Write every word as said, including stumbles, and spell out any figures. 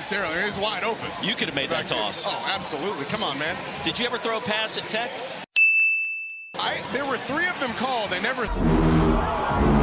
necessarily. He's wide open. You could have made that toss. Oh, absolutely. Come on, man. Did you ever throw a pass at Tech? I, there were three of them called. They never...